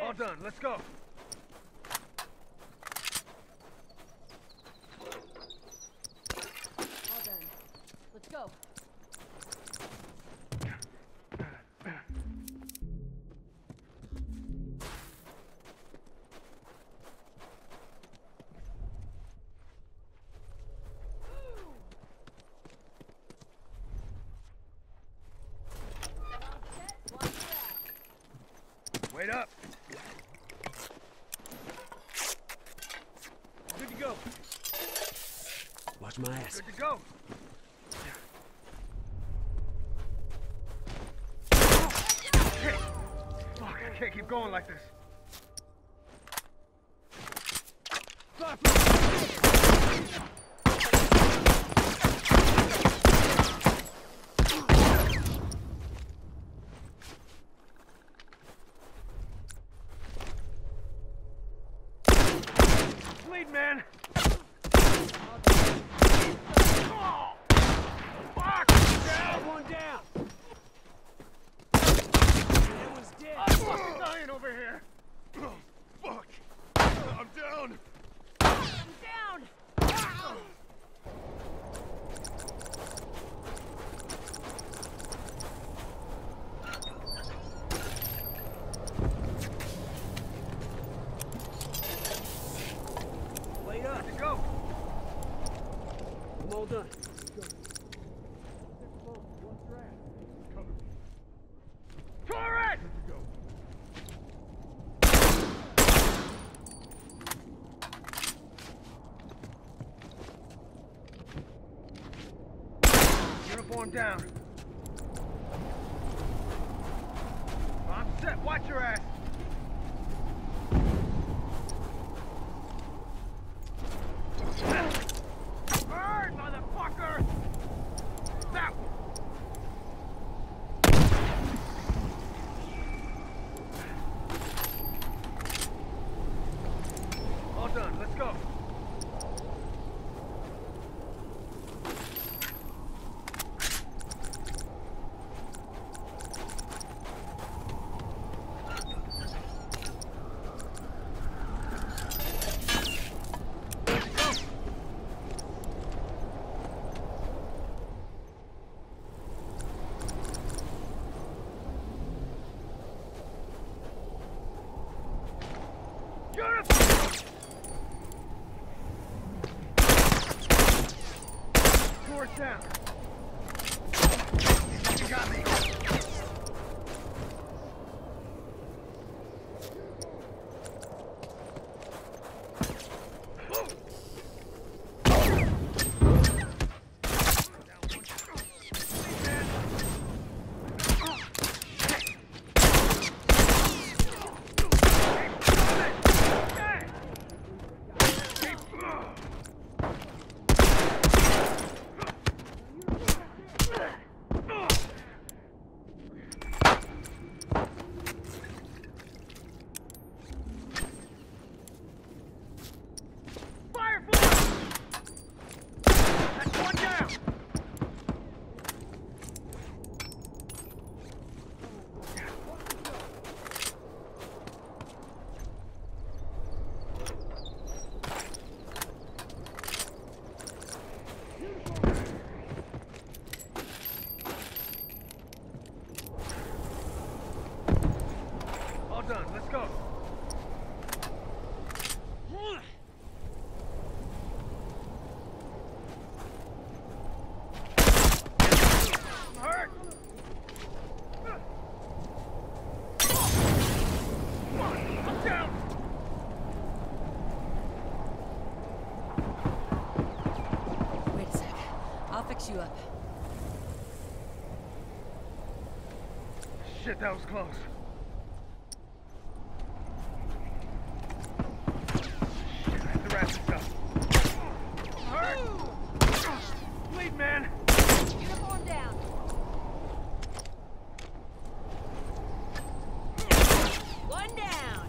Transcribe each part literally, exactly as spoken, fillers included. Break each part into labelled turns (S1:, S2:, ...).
S1: All done. Let's go.
S2: All done. Let's go.
S1: Wait up. Good to go.
S3: Watch my ass.
S1: Good to go. Hey. Fuck, I can't keep going like this. Lead, man. Oh, fuck! Down.
S3: One down. That was dead.
S1: I'm fucking dying over here. Oh, fuck. I'm down.
S2: I'm down.
S3: Wait up.
S1: Good to go.
S3: I'm all done.
S1: Torres! Uniform down. I'm set. Watch your ass. Burn, motherfucker! That one. All done. Let's go. Force down. You got me. Done. Let's go. I'm hurt. Come on, I'm down.
S2: Wait a sec. I'll fix you up.
S1: Shit, that was close. Lead, man.
S2: Uniform down. One down.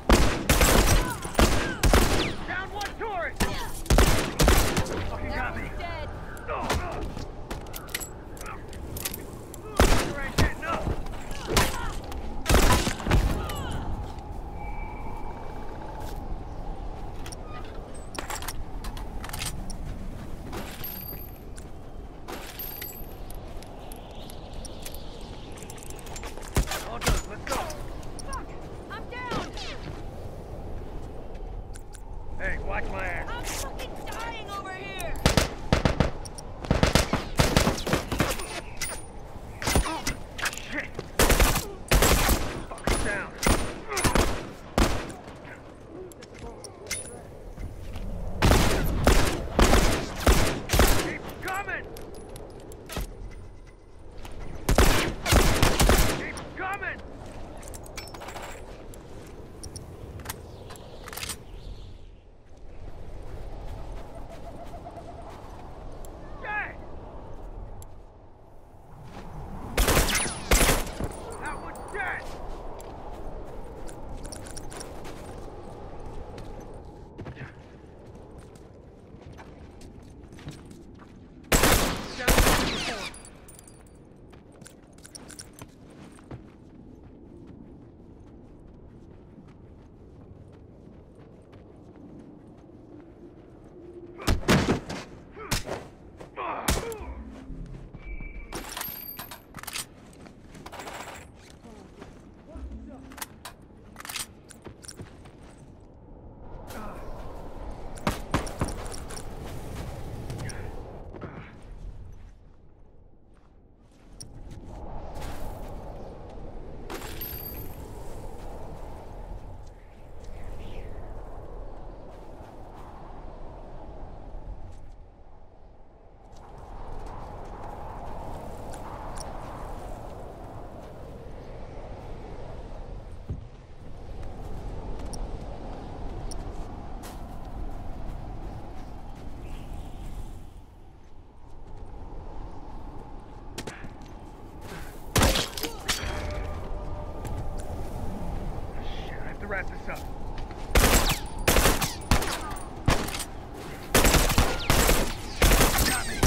S1: Down one tourist. Fucking got me.
S2: Dead.
S1: No, no. You ain't getting up. wrap this up. Got me.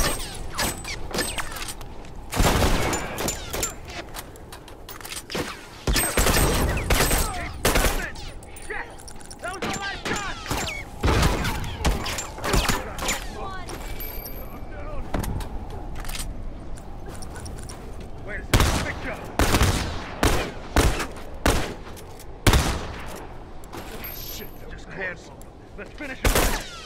S1: Let's finish it.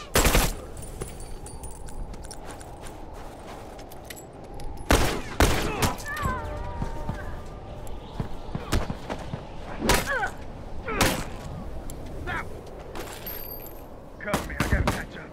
S1: Cover me, I gotta catch up.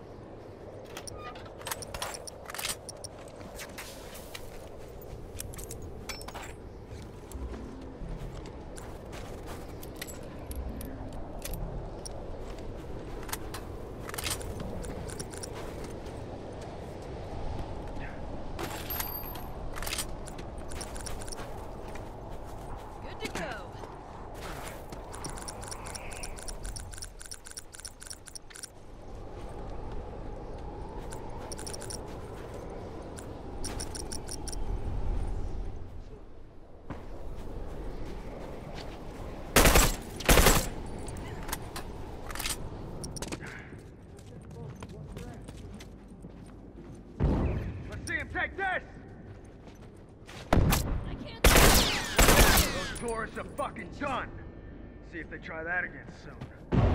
S1: Take this!
S2: I can't.
S1: Those tourists are fucking done. See if they try that again soon.